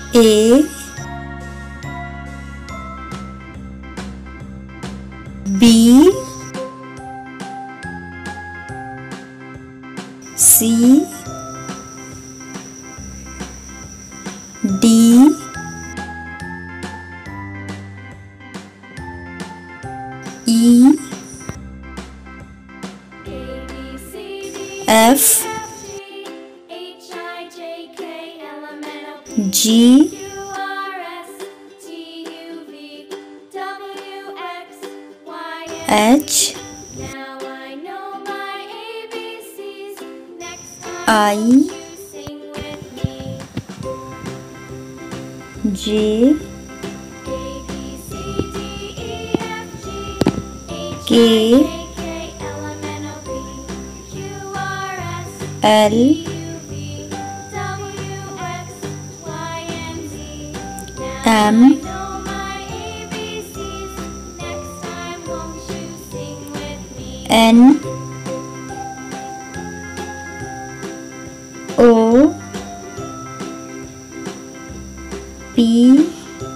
A B C D E F G H I J K L M N O P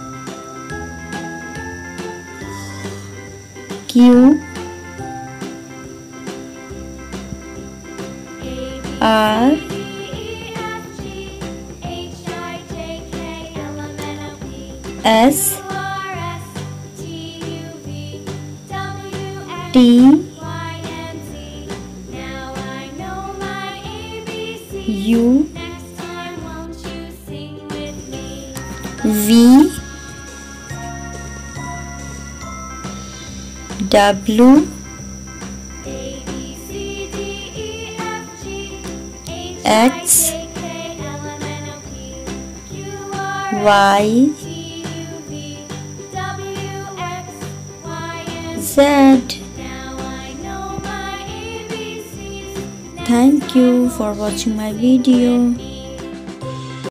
Q R S T U V W X Y Z. Thank you for watching my video.